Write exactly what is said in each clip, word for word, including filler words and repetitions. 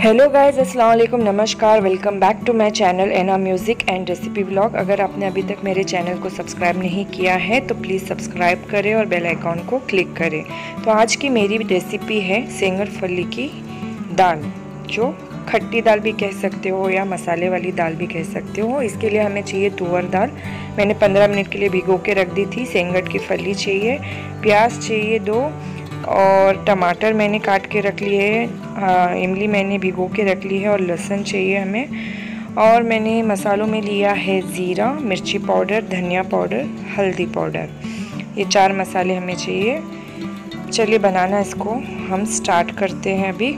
Hello guys, अस्सलाम वालेकुम, नमस्कार। Welcome back to my channel Ena music and recipe vlog. अगर आपने अभी तक मेरे चैनल को सब्सक्राइब नहीं किया है तो प्लीज़ सब्सक्राइब करें और बेल आइकॉन को क्लिक करें। तो आज की मेरी रेसिपी है सेंगर फली की दाल, जो खट्टी दाल भी कह सकते हो या मसाले वाली दाल भी कह सकते हो। इसके लिए हमें चाहिए तुअर दाल। मैंने पंद्रह मिनट के लिए भिगो के रख दी थी। सेंगट की फली चाहिए, प्याज चाहिए दो, और टमाटर मैंने काट के रख लिए है, इमली मैंने भिगो के रख ली है, और लहसुन चाहिए हमें। और मैंने मसालों में लिया है ज़ीरा, मिर्ची पाउडर, धनिया पाउडर, हल्दी पाउडर। ये चार मसाले हमें चाहिए। चलिए बनाना इसको हम स्टार्ट करते हैं अभी।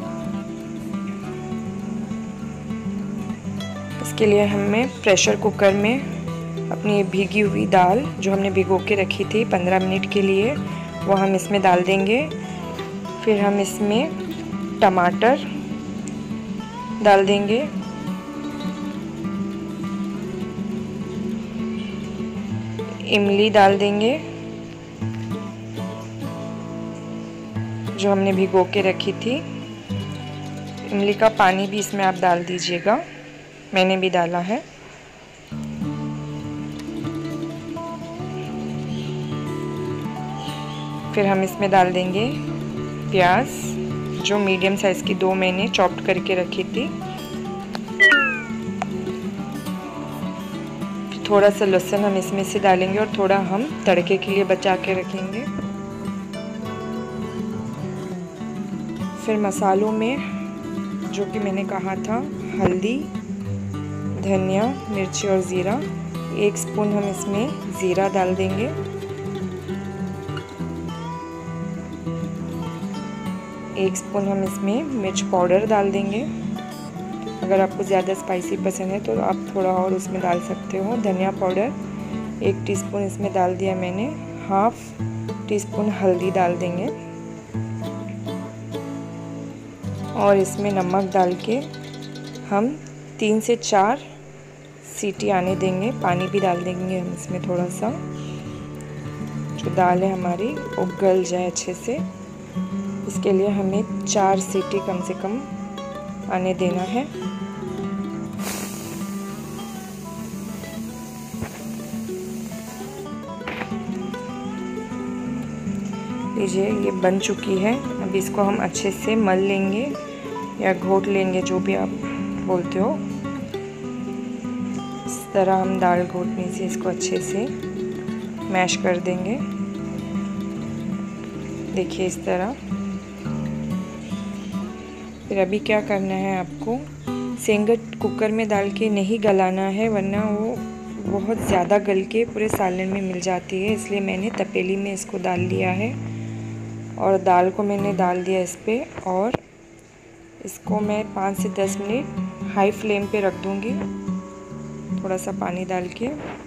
इसके लिए हमें प्रेशर कुकर में अपनी भीगी हुई दाल जो हमने भिगो के रखी थी पंद्रह मिनट के लिए, वो हम इसमें डाल देंगे। फिर हम इसमें टमाटर डाल देंगे, इमली डाल देंगे जो हमने भिगो के रखी थी। इमली का पानी भी इसमें आप डाल दीजिएगा, मैंने भी डाला है। फिर हम इसमें डाल देंगे प्याज, जो मीडियम साइज़ की दो मैंने चॉप्ड करके रखी थी। थोड़ा सा लहसुन हम इसमें से डालेंगे और थोड़ा हम तड़के के लिए बचा के रखेंगे। फिर मसालों में जो कि मैंने कहा था, हल्दी, धनिया, मिर्ची और ज़ीरा, एक स्पून हम इसमें ज़ीरा डाल देंगे। एक स्पून हम इसमें मिर्च पाउडर डाल देंगे। अगर आपको ज़्यादा स्पाइसी पसंद है तो आप थोड़ा और उसमें डाल सकते हो। धनिया पाउडर एक टीस्पून इसमें डाल दिया मैंने। हाफ टी स्पून हल्दी डाल देंगे और इसमें नमक डाल के हम तीन से चार सीटी आने देंगे। पानी भी डाल देंगे हम इसमें थोड़ा सा, जो दाल है हमारी वो गल जाए अच्छे से। इसके लिए हमें चार सीटी कम से कम आने देना है। लीजिए, ये बन चुकी है। अब इसको हम अच्छे से मल लेंगे या घोट लेंगे, जो भी आप बोलते हो। इस तरह हम दाल घोटने से इसको अच्छे से मैश कर देंगे। देखिए इस तरह। फिर अभी क्या करना है आपको, सेंगट कुकर में डाल के नहीं गलाना है, वरना वो बहुत ज़्यादा गल के पूरे सालन में मिल जाती है। इसलिए मैंने तपेली में इसको डाल लिया है और दाल को मैंने डाल दिया इस पर, और इसको मैं पाँच से दस मिनट हाई फ्लेम पे रख दूँगी, थोड़ा सा पानी डाल के।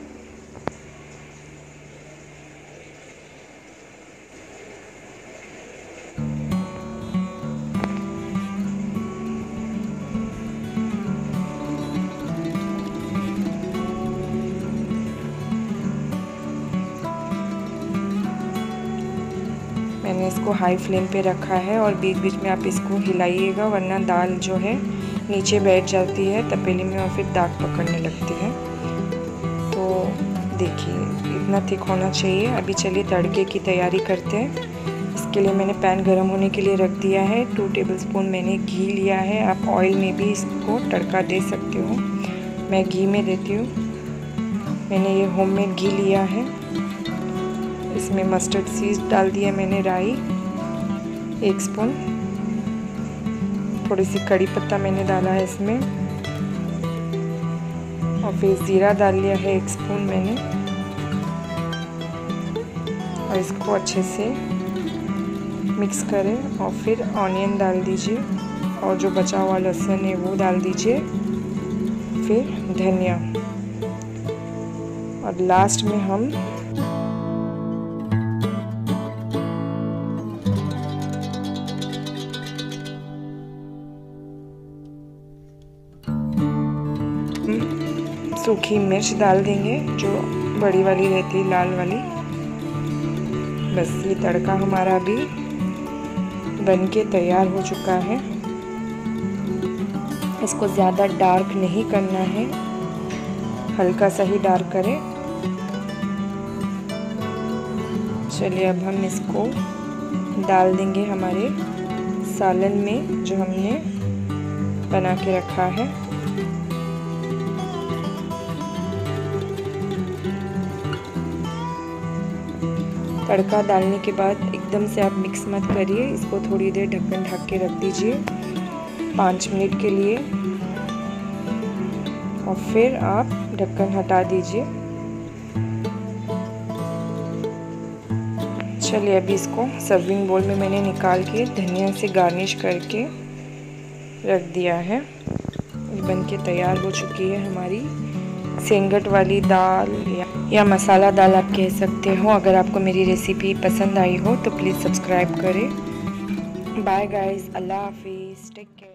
मैंने इसको हाई फ्लेम पे रखा है और बीच बीच में आप इसको हिलाइएगा, वरना दाल जो है नीचे बैठ जाती है तपेली में और फिर दाग पकड़ने लगती है। तो देखिए इतना थिक होना चाहिए। अभी चलिए तड़के की तैयारी करते हैं। इसके लिए मैंने पैन गरम होने के लिए रख दिया है। टू टेबलस्पून मैंने घी लिया है। आप ऑयल में भी इसको तड़का दे सकते हो, मैं घी में देती हूँ। मैंने ये होममेड घी लिया है। इसमें मस्टर्ड सीड्स डाल दिया मैंने, राई एक स्पून, थोड़ी सी कड़ी पत्ता मैंने डाला है इसमें, और फिर ज़ीरा डाल लिया है एक स्पून मैंने। और इसको अच्छे से मिक्स करें और फिर ऑनियन डाल दीजिए, और जो बचा हुआ लहसुन है वो डाल दीजिए। फिर धनिया, और लास्ट में हम सूखी मिर्च डाल देंगे, जो बड़ी वाली रहती है, लाल वाली। बस ये तड़का हमारा अभी बन के तैयार हो चुका है। इसको ज़्यादा डार्क नहीं करना है, हल्का सा ही डार्क करें। चलिए अब हम इसको डाल देंगे हमारे सालन में जो हमने बना के रखा है। तड़का डालने के बाद एकदम से आप मिक्स मत करिए, इसको थोड़ी देर ढक्कन ढक के रख दीजिए पाँच मिनट के लिए और फिर आप ढक्कन हटा दीजिए। चलिए अभी इसको सर्विंग बोल में मैंने निकाल के धनिया से गार्निश करके रख दिया है। ये बन के तैयार हो चुकी है हमारी सेंगट वाली दाल या, या मसाला दाल आप कह सकते हो। अगर आपको मेरी रेसिपी पसंद आई हो तो प्लीज़ सब्सक्राइब करें। बाय गाइस, अल्लाह हाफिज़, टेक केयर।